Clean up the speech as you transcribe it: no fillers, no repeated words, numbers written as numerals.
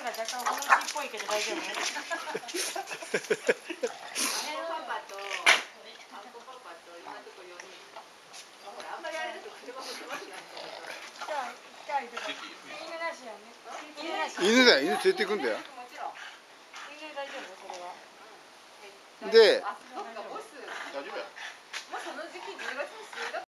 が若干お話っぽいけど大丈夫？ 犬だよ、犬連れて行くんだよ。で、 大丈夫や。もうその時期10月